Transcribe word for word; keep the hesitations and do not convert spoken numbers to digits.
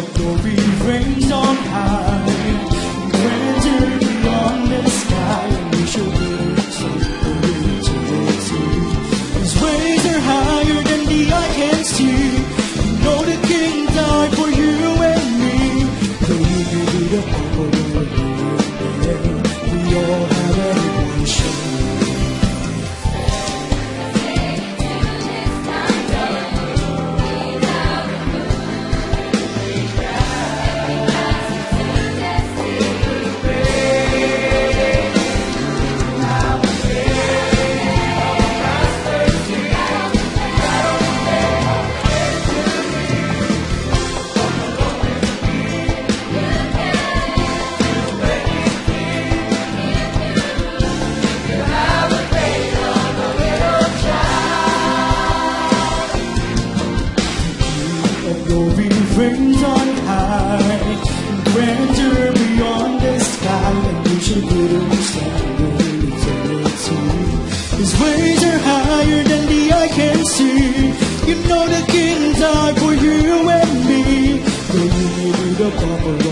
of glory reigns on high, grandeur beyond the sky, and we shall be for eternity. His ways are higher than the eye can see. You know the King died for you and me. Though you may be the power of the living, we all have a nation. Glory reigns on high, grandeur beyond the sky, and we shall put him stand in eternity. His ways are higher than the eye can see. You know the King died for you and me. Though you may be the pauper